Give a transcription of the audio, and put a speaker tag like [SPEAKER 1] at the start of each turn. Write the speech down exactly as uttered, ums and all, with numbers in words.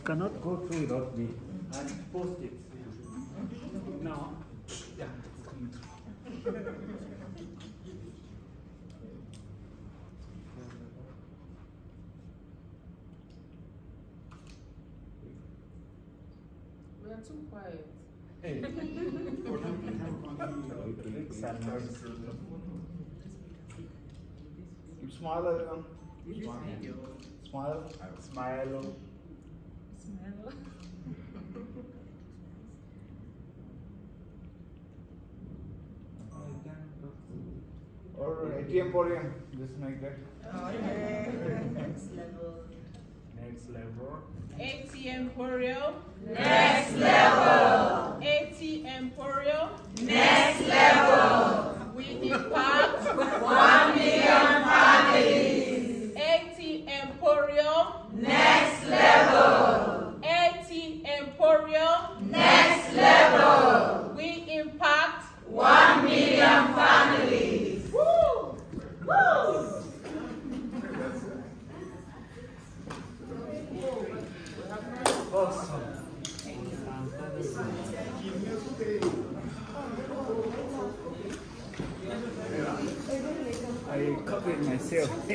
[SPEAKER 1] cannot go through without me. And post it. No. Yeah.
[SPEAKER 2] We are too quiet.
[SPEAKER 1] Hey.
[SPEAKER 3] Keep smiling. Smile. Smile.
[SPEAKER 2] Smell.
[SPEAKER 3] Or at the Emporium, just make that.
[SPEAKER 2] Oh, yeah. Next level.
[SPEAKER 1] Next level.
[SPEAKER 2] A T Emporium.
[SPEAKER 4] Next level.
[SPEAKER 2] A T Emporium.
[SPEAKER 4] Next level.
[SPEAKER 2] We impact
[SPEAKER 4] One million families.
[SPEAKER 2] A T Emporium.
[SPEAKER 4] Next level.
[SPEAKER 2] A T Emporium.
[SPEAKER 4] Next level.
[SPEAKER 2] We impact
[SPEAKER 4] One million families.
[SPEAKER 2] Woo!
[SPEAKER 4] Woo!
[SPEAKER 1] Awesome. I copied myself.